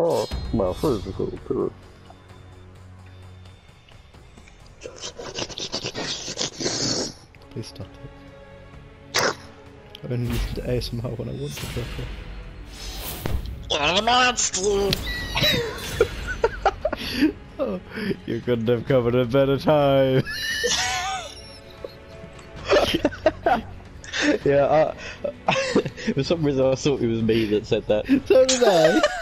off my physical appearance. Please stop it. I only listen to ASMR when I want to jerk off. You're a monster! Oh, you couldn't have come at a better time. Yeah, for some reason I thought it was me that said that. So did I.